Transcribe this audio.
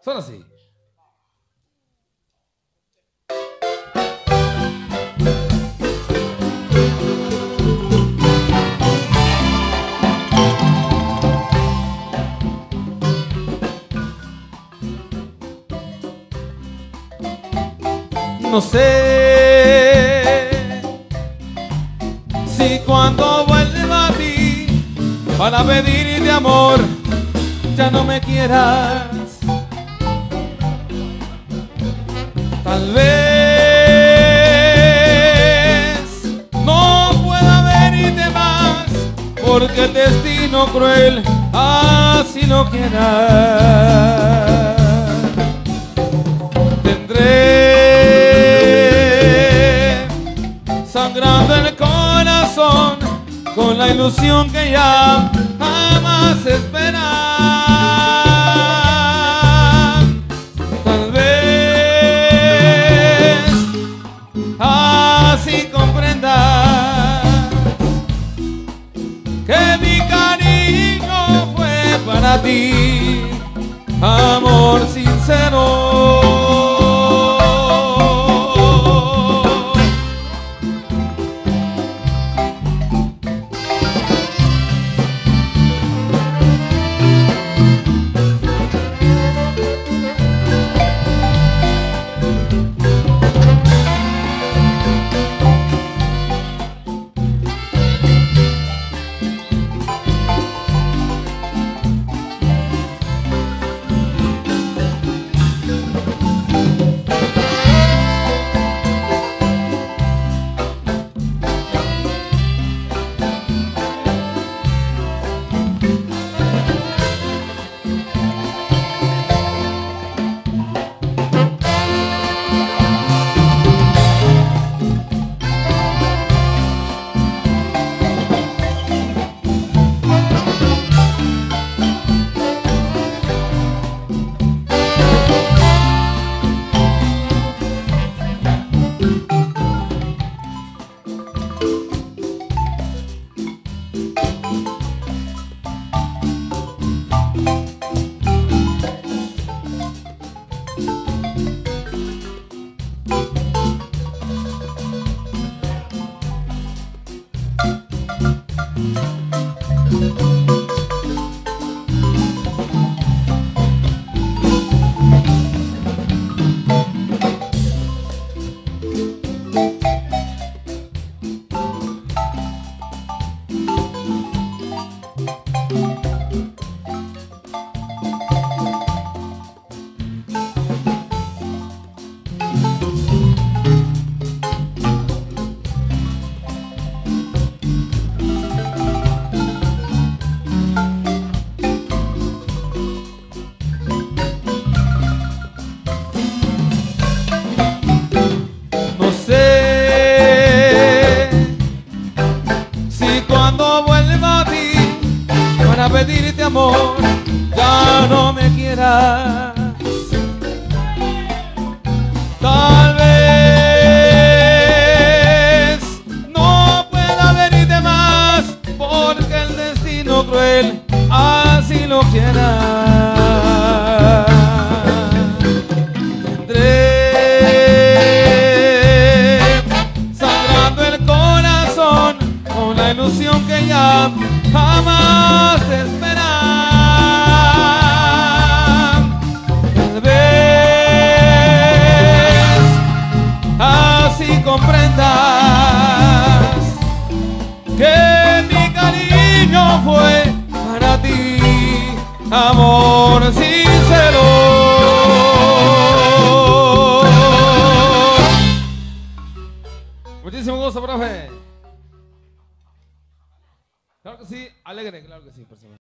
Solo así. No sé si cuando vuelva a ti para pedirte amor ya no me quieras. Tal vez no pueda verte más porque el destino cruel así lo quiera. Tendré sangrando el corazón con la ilusión que ya jamás esperaba. Tal vez así comprendas que mi cariño fue para ti, amor sincero. A pedirte amor ya no me quieras. Tal vez no pueda verte más porque el destino cruel así lo quiera. Tendré sangrando el corazón con la ilusión que ya jamás esperar. Tal vez así comprendas que mi cariño fue para ti, amor sincero. Muchísimo gusto, profe. Claro que sí, alegre, claro que sí, por supuesto.